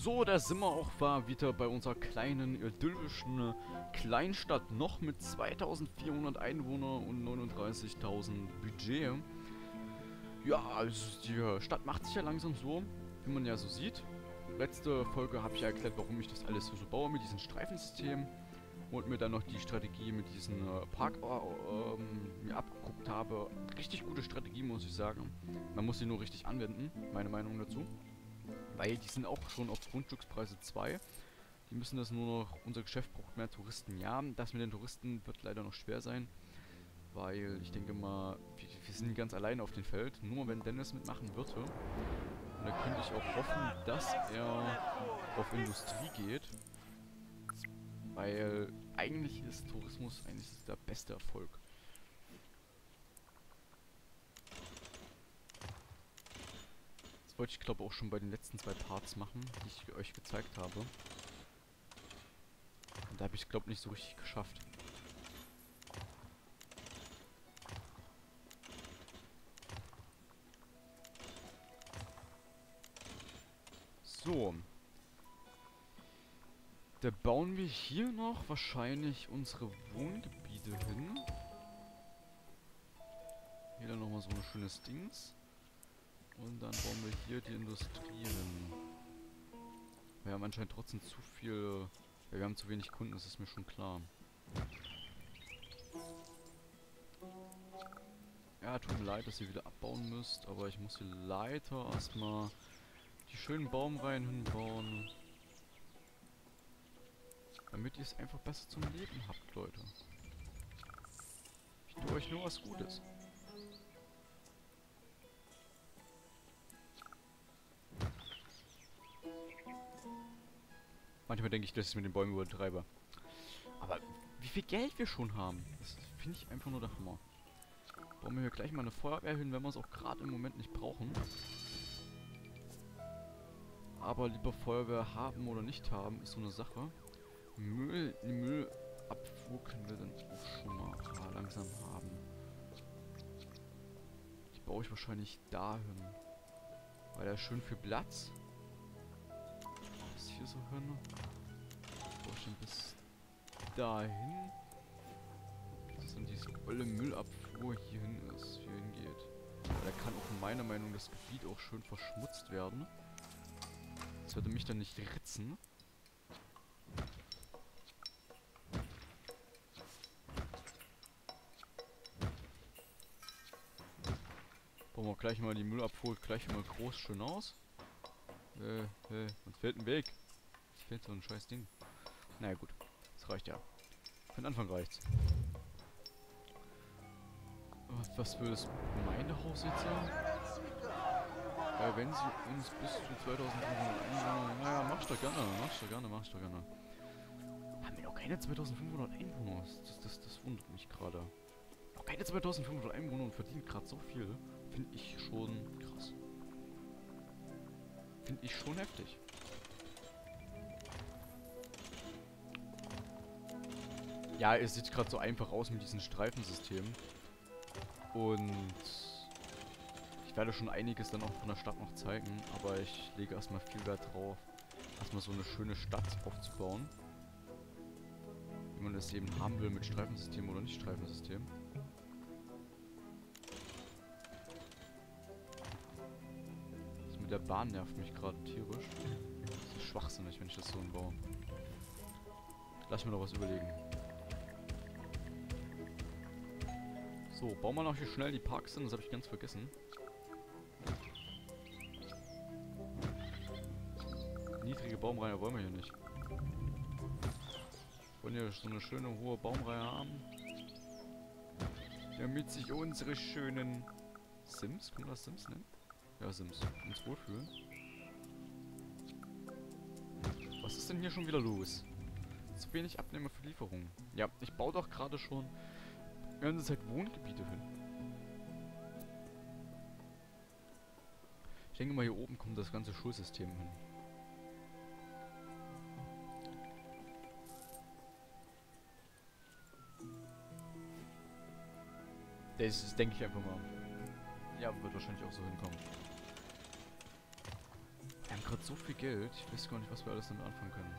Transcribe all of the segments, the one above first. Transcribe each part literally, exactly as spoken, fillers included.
So, da sind wir auch war wieder bei unserer kleinen, idyllischen Kleinstadt. Noch mit zweitausendvierhundert Einwohner und neununddreißigtausend Budget. Ja, also die Stadt macht sich ja langsam so, wie man ja so sieht. Letzte Folge habe ich ja erklärt, warum ich das alles hier so baue mit diesem Streifensystem. Und mir dann noch die Strategie mit diesem äh, Park äh, ähm, mir abgeguckt habe. Richtig gute Strategie, muss ich sagen. Man muss sie nur richtig anwenden, meine Meinung dazu. Weil die sind auch schon auf Grundstückspreise zwei. Die müssen das nur noch, unser Geschäft braucht mehr Touristen. Ja, das mit den Touristen wird leider noch schwer sein. Weil ich denke mal, wir, wir sind ganz alleine auf dem Feld. Nur wenn Dennis mitmachen würde. Und da könnte ich auch hoffen, dass er auf Industrie geht. Weil eigentlich ist Tourismus eigentlich der beste Erfolg. Das wollte ich glaube auch schon bei den letzten zwei Parts machen, die ich euch gezeigt habe. Und da habe ich es glaube nicht so richtig geschafft. So. Da bauen wir hier noch wahrscheinlich unsere Wohngebiete hin. Hier dann nochmal so ein schönes Dings. Und dann bauen wir hier die Industrie hin. Wir haben anscheinend trotzdem zu viel... Ja, wir haben zu wenig Kunden, das ist mir schon klar. Ja, tut mir leid, dass ihr wieder abbauen müsst, aber ich muss hier leider erstmal die schönen Baumreihen hinbauen. Damit ihr es einfach besser zum Leben habt, Leute. Ich tue euch nur was Gutes. Manchmal denke ich, dass ich es mit den Bäumen übertreibe. Aber wie viel Geld wir schon haben, das finde ich einfach nur der Hammer. Bauen wir hier gleich mal eine Feuerwehr hin, wenn wir es auch gerade im Moment nicht brauchen. Aber lieber Feuerwehr haben oder nicht haben, ist so eine Sache. Müll, die Müllabfuhr können wir dann auch schon mal ah, langsam haben. Die baue ich wahrscheinlich dahin. Weil da ist schön viel Platz. Bis hier so hin. Baue ich dann bis dahin. Dass dann diese olle Müllabfuhr hier hin ist, hier hingeht. Weil da kann auch meiner Meinung nach das Gebiet auch schön verschmutzt werden. Das würde mich dann nicht ritzen. Bauen wir gleich mal die Müllabfuhr gleich mal groß schön aus. Äh, äh, uns fehlt ein Weg. Es fehlt so ein scheiß Ding. Naja gut, das reicht ja. Für den Anfang reicht's. Was für das Gemeindehaus jetzt ja? Äh, wenn sie uns bis zu zweitausendfünfhundert Einwohner... Naja, mach ich doch gerne, mach ich doch gerne, mach ich doch gerne. Haben wir noch keine zweitausendfünfhundert Einwohner? Das, das, das wundert mich gerade. Noch keine zweitausendfünfhundert Einwohner und verdient gerade so viel. Finde ich schon krass. Finde ich schon heftig. Ja, es sieht gerade so einfach aus mit diesem Streifensystem. Und ich werde schon einiges dann auch von der Stadt noch zeigen, aber ich lege erstmal viel Wert drauf, erstmal so eine schöne Stadt aufzubauen. Wie man das eben haben will mit Streifensystem oder nicht Streifensystem. Das mit der Bahn nervt mich gerade tierisch. Das ist schwachsinnig, wenn ich das so baue. Lass mir noch was überlegen. So, bauen wir noch hier schnell die Parks hin, das habe ich ganz vergessen. Niedrige Baumreihe wollen wir hier nicht. Wir wollen hier so eine schöne hohe Baumreihe haben. Damit sich unsere schönen Sims, können wir das Sims nennen? Ja, Sims, uns wohlfühlen. Was ist denn hier schon wieder los? Zu wenig Abnehmer für Lieferungen. Ja, ich baue doch gerade schon die ganze Zeit Wohngebiete hin. Ich denke mal, hier oben kommt das ganze Schulsystem hin. Das ist, denke ich einfach mal. Ja, wird wahrscheinlich auch so hinkommen. Wir haben gerade so viel Geld. Ich weiß gar nicht, was wir alles damit anfangen können.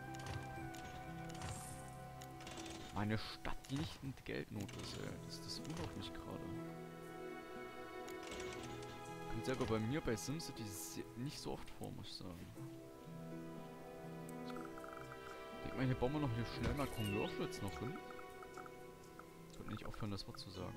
Meine Stadt, die nicht in Geldnot ist, ey. Das, das wundert mich gerade. Kommt selber bei mir bei SimCity nicht so oft vor, muss ich sagen. Ich denke mal, hier bauen wir noch hier schnell mal Commercial jetzt noch hin. Ich wollte nicht aufhören, das Wort zu sagen.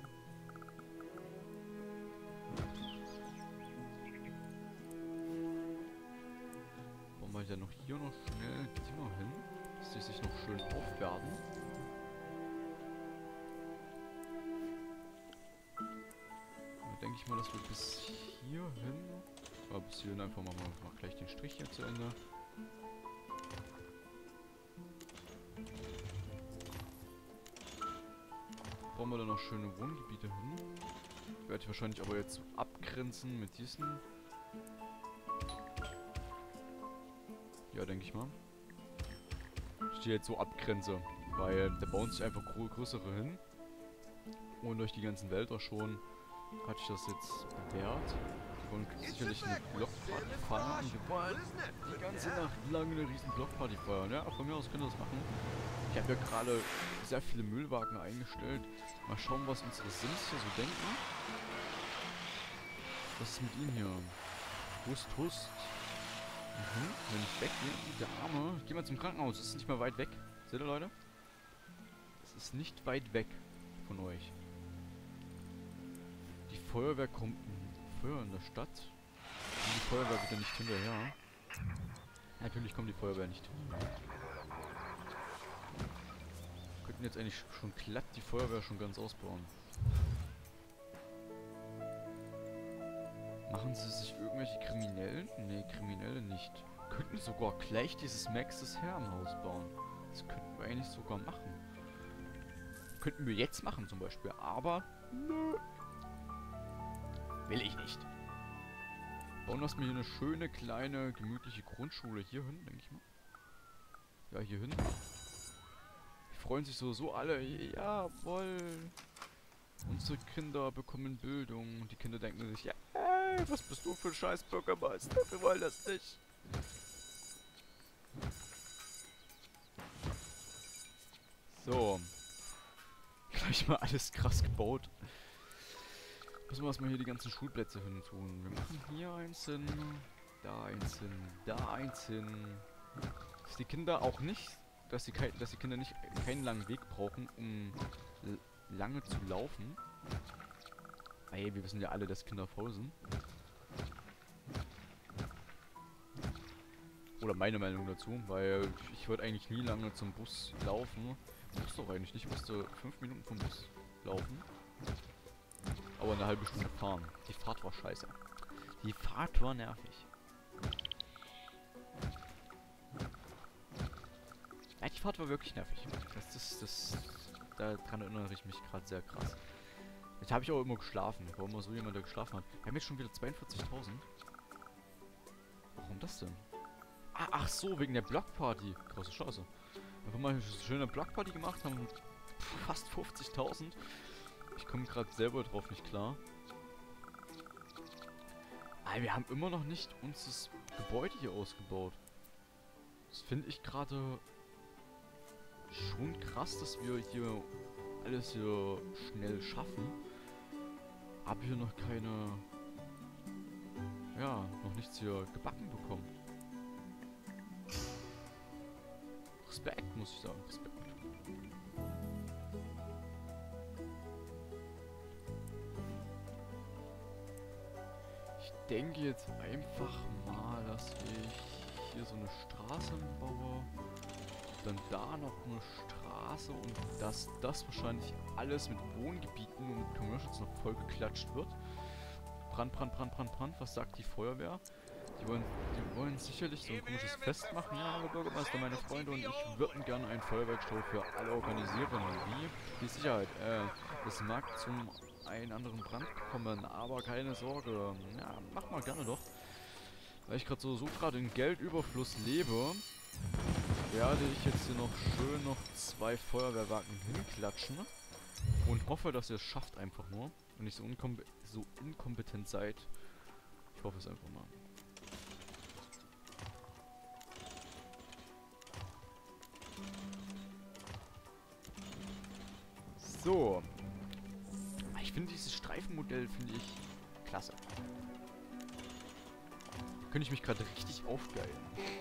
Bauen wir ja noch hier noch schnell die Dinger hin, dass die sich noch schön aufwerten. Da denke ich mal, dass wir bis hier hin, aber bis hierhin einfach mal, mal gleich den Strich hier zu Ende. Bauen wir dann noch schöne Wohngebiete hin. Die werde ich wahrscheinlich aber jetzt abgrenzen mit diesen. Ja, denke ich mal. Ich die jetzt so abgrenze, weil da bauen sich einfach grö größere hin. Und durch die ganzen Wälder schon hatte ich das jetzt bewährt. Die wollen sicherlich eine Blockparty feiern. Wir wollen die ganze Nacht lang eine riesen Blockparty feiern. Ja, von mir aus können wir das machen. Ich habe ja gerade sehr viele Müllwagen eingestellt. Mal schauen, was unsere Sims hier so denken. Was ist mit ihnen hier? Hust, Hust. Mhm. Wenn ich weggehe, der Arme. Ich gehe mal zum Krankenhaus. Das ist nicht mehr weit weg. Seht ihr, Leute? Es ist nicht weit weg von euch. Die Feuerwehr kommt... Feuer in der Stadt. Kommt die Feuerwehr wieder nicht hinterher? Natürlich kommt die Feuerwehr nicht hinterher. Wir könnten jetzt eigentlich schon glatt die Feuerwehr schon ganz ausbauen. Machen sie sich irgendwelche Kriminellen? Ne, Kriminelle nicht. Könnten sogar gleich dieses Maxes Herrenhaus bauen. Das könnten wir eigentlich sogar machen. Könnten wir jetzt machen zum Beispiel, aber... Nö. Will ich nicht. Bauen wir mir hier eine schöne, kleine, gemütliche Grundschule hier hin, denke ich mal. Ja, hier hin. Die freuen sich sowieso alle. Jawohl. Unsere Kinder bekommen Bildung. Und die Kinder denken sich, ja, ey, was bist du für ein scheiß Bürgermeister? Wir wollen das nicht. So. Gleich mal alles krass gebaut. Müssen wir erstmal hier die ganzen Schulplätze hin tun. Wir machen hier eins hin, da eins hin, da eins hin. Dass die Kinder auch nicht, dass die, dass die Kinder nicht keinen langen Weg brauchen, um lange zu laufen. Weil wir wissen ja alle, dass Kinder faul sind. Oder meine Meinung dazu, weil ich würde eigentlich nie lange zum Bus laufen. Ich wusste doch eigentlich nicht, ich musste fünf Minuten vom Bus laufen. Aber eine halbe Stunde fahren. Die Fahrt war scheiße. Die Fahrt war nervig. Ja, die Fahrt war wirklich nervig. Das ist das. Daran erinnere ich mich gerade sehr krass. Jetzt habe ich auch immer geschlafen. Warum immer so jemand, der geschlafen hat. Wir haben jetzt schon wieder zweiundvierzigtausend. Warum das denn? Ah, ach so, wegen der Blockparty. Große Chance. Einfach mal eine schöne Blockparty gemacht, haben fast fünfzigtausend. Ich komme gerade selber drauf nicht klar. Aber wir haben immer noch nicht uns das Gebäude hier ausgebaut. Das finde ich gerade schon krass, dass wir hier alles hier schnell schaffen. Aber hier noch keine... Ja, noch nichts hier gebacken bekommen. Respekt, muss ich sagen. Respekt. Ich denke jetzt einfach mal, dass ich hier so eine Straße baue. Dann da noch eine Straße und dass das wahrscheinlich alles mit Wohngebieten und mit Commercials noch voll geklatscht wird. Brand, Brand, Brand, Brand, Brand. Was sagt die Feuerwehr? Die wollen, die wollen sicherlich so ein komisches Fest machen. Ja, Herr Bürgermeister, meine Freunde und ich würden gerne ein Feuerwerkstau für alle organisieren. Wie? Die Sicherheit. Äh, es mag zum einen anderen Brand kommen, aber keine Sorge. Ja, mach mal gerne doch. Weil ich gerade so, so gerade in Geldüberfluss lebe, werde ich jetzt hier noch schön noch zwei Feuerwehrwagen hinklatschen. Und hoffe, dass ihr es schafft einfach nur. Und nicht so, so inkompetent seid. Ich hoffe es einfach mal. So. Ich finde dieses Streifenmodell, finde ich klasse. Da könnte ich mich gerade richtig aufgeilen.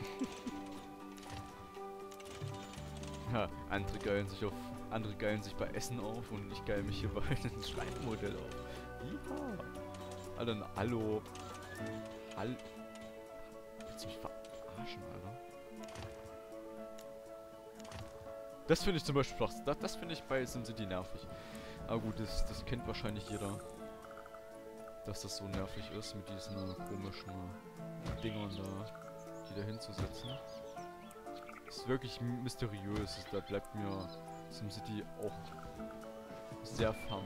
Ja, andere geilen sich auf. Andere geilen sich bei Essen auf und ich geil mich hier bei einem Streifenmodell auf. Ja. Alter, na, hallo. Hall. Willst du mich verarschen, Alter? Das finde ich zum Beispiel flach. Das, das finde ich bei SimCity nervig. Aber gut, das, das kennt wahrscheinlich jeder. Dass das so nervig ist mit diesen komischen Dingern da, die da hinzusetzen. Das ist wirklich mysteriös. Da bleibt mir SimCity auch sehr fern.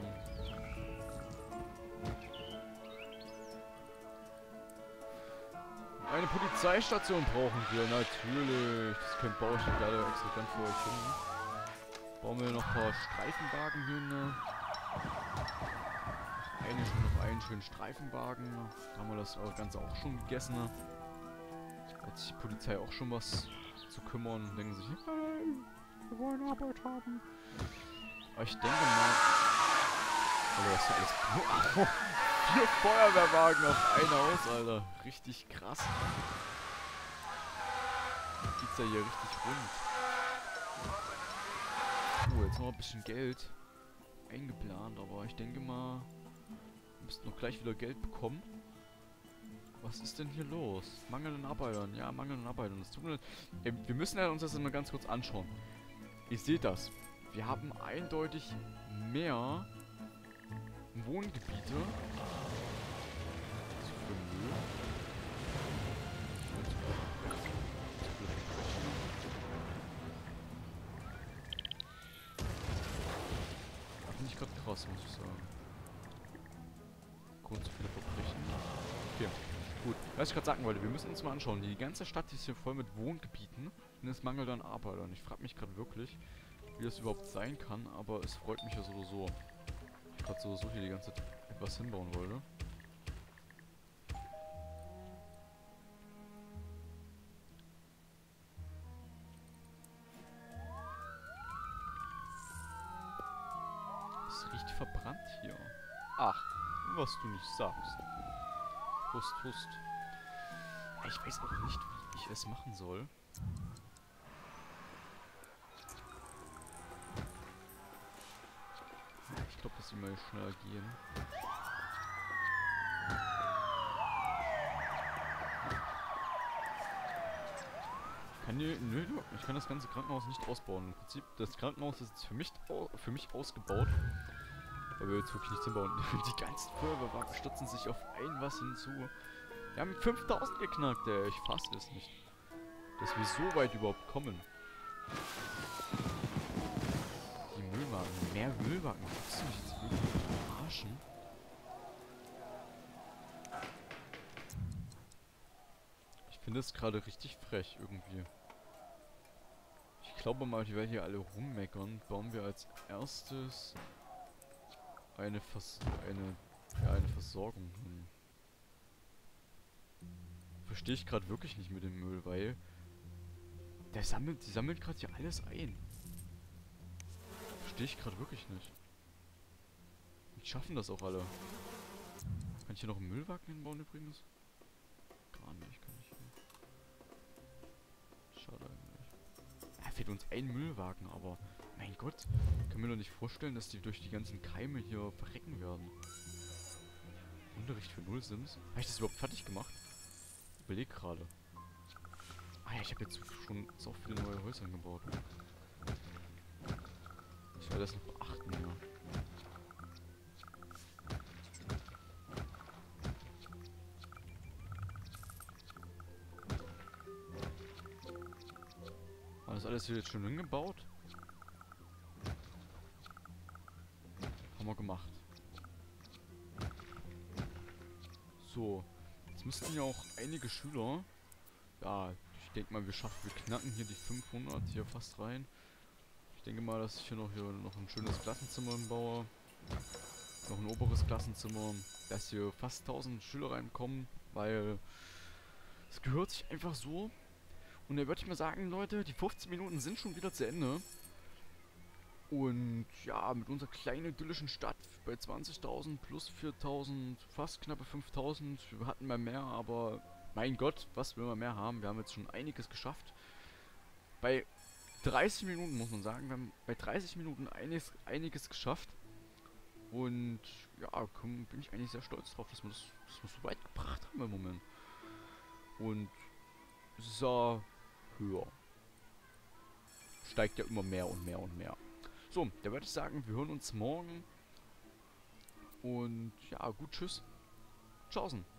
Eine Polizeistation brauchen wir, natürlich. Das könnt baue ich gerade extra ganz für euch hin. Bauen wir noch ein paar Streifenwagen hin. Eine schon noch einen schönen Streifenwagen. Da haben wir das Ganze auch schon gegessen. Da hat sich die Polizei auch schon was zu kümmern. Denken sich, hey, wir wollen Arbeit haben. Aber ich denke mal... Alter, das ist alles... Vier Feuerwehrwagen auf ein Haus, Alter. Richtig krass. Geht's ja hier richtig rund. Oh, jetzt haben wir ein bisschen Geld eingeplant, aber ich denke mal, wir müssten noch gleich wieder Geld bekommen. Was ist denn hier los? Mangel an Arbeitern. Ja, Mangel an Arbeitern. Das tut mir leid. Ey, wir müssen ja uns das mal ganz kurz anschauen. Ihr seht das. Wir haben eindeutig mehr Wohngebiete. Da finde ich gerade krass, muss ich sagen. Grund zu viele Verbrechen. Okay, gut. Was ich gerade sagen wollte, wir müssen uns mal anschauen. Die ganze Stadt ist hier voll mit Wohngebieten und es mangelt an Arbeitern. Ich frage mich gerade wirklich, wie das überhaupt sein kann, aber es freut mich ja so oder so. Ich gerade so, so hier die ganze Zeit etwas hinbauen wollte. Es riecht verbrannt hier. Ach, was du nicht sagst. Hust, hust. Ich weiß auch nicht, wie ich es machen soll. Ich glaube, dass sie mal schneller gehen. Ich kann hier, nö, ich kann das ganze Krankenhaus nicht ausbauen. Im Prinzip, das Krankenhaus ist jetzt für mich, für mich ausgebaut. Weil wir jetzt wirklich nichts hinbauen. Die ganzen Feuerwehrwagen stürzen sich auf ein was hinzu. Wir haben fünftausend geknackt, ey. Ich fasse es nicht. Dass wir so weit überhaupt kommen. Die Müllwagen. Mehr Müllwagen. Willst du mich jetzt wirklich verarschen? Ich finde es gerade richtig frech irgendwie. Ich glaube mal, die werden hier alle rummeckern. Bauen wir als erstes eine, Vers eine, ja, eine Versorgung hin. Verstehe ich gerade wirklich nicht mit dem Müll, weil der sammelt, die sammelt gerade hier alles ein. Verstehe ich gerade wirklich nicht. Die schaffen das auch alle. Kann ich hier noch einen Müllwagen hinbauen übrigens? Gar nicht, kann ich nicht. Schade eigentlich. Da fehlt uns ein Müllwagen, aber mein Gott, ich kann mir doch nicht vorstellen, dass die durch die ganzen Keime hier verrecken werden. Unterricht für Null-Sims? Habe ich das überhaupt fertig gemacht? Ich überleg gerade. Ah ja, ich habe jetzt schon so viele neue Häuser gebaut. Ich werde das noch beachten, ja. War das alles hier jetzt schon hingebaut? Haben wir gemacht. So. Jetzt müssten ja auch einige Schüler... Ja, ich denke mal, wir schaffen, wir knacken hier die fünfhundert hier fast rein. Ich denke mal, dass ich hier noch, hier noch ein schönes Klassenzimmer baue. Noch ein oberes Klassenzimmer. Dass hier fast tausend Schüler reinkommen, weil es gehört sich einfach so. Und da würde ich mal sagen, Leute, die fünfzehn Minuten sind schon wieder zu Ende. Und ja, mit unserer kleinen idyllischen Stadt bei zwanzigtausend plus viertausend, fast knappe fünftausend. Wir hatten mal mehr, aber mein Gott, was will man mehr haben? Wir haben jetzt schon einiges geschafft. Bei dreißig Minuten muss man sagen, wir haben bei dreißig Minuten einiges, einiges geschafft. Und ja, komm, bin ich eigentlich sehr stolz drauf, dass wir das, dass wir so weit gebracht haben im Moment. Und es ist ja höher. Steigt ja immer mehr und mehr und mehr. So, da würde ich sagen, wir hören uns morgen. Und ja, gut, tschüss. Tschaußen.